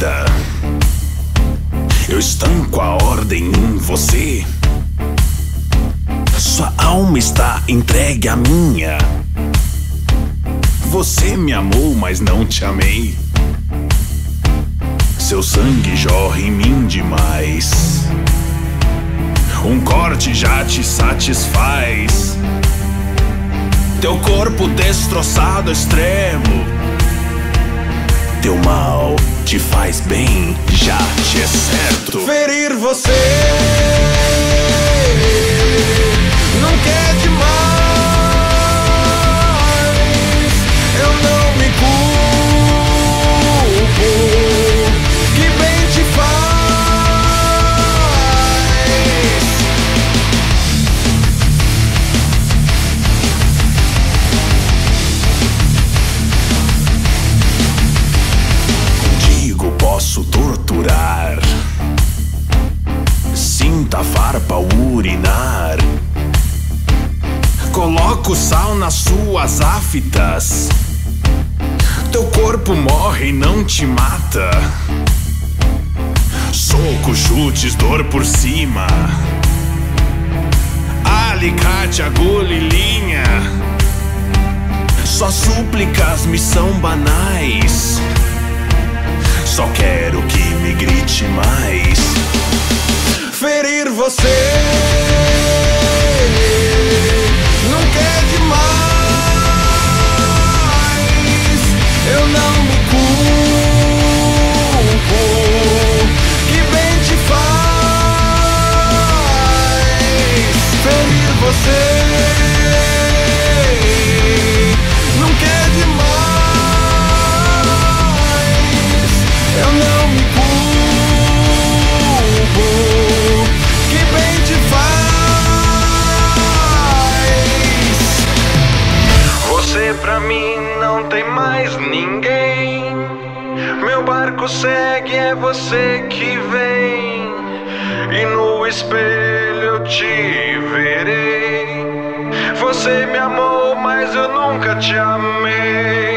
vida. Eu estanco a ordem em você. Sua alma está entregue à minha. Você me amou, mas não te amei. Seu sangue jorra em mim demais. Um corte já te satisfaz. Teu corpo destroçado ao extremo. Teu mal te faz bem, já te é certo. Ferir você nunca é demais. Eu não me culpo. Que bem te faz. Contigo posso torturar. Sinta a farpa urinar. Coloco sal nas suas aftas. Teu corpo morre e não te mata. Soco, chutes, dor por cima. Alicate, agulha e linha. Só súplicas me são banais. Só quero que me grite mais. Ferir você nunca é demais. Eu não me culpo. Que bem te faz. Ferir você nunca é demais. Eu não me culpo. Que bem te faz. Você pra mim não tem mais ninguém. Meu barco segue, é você que vem. E no espelho eu te verei. Você me amou, mas eu nunca te amei.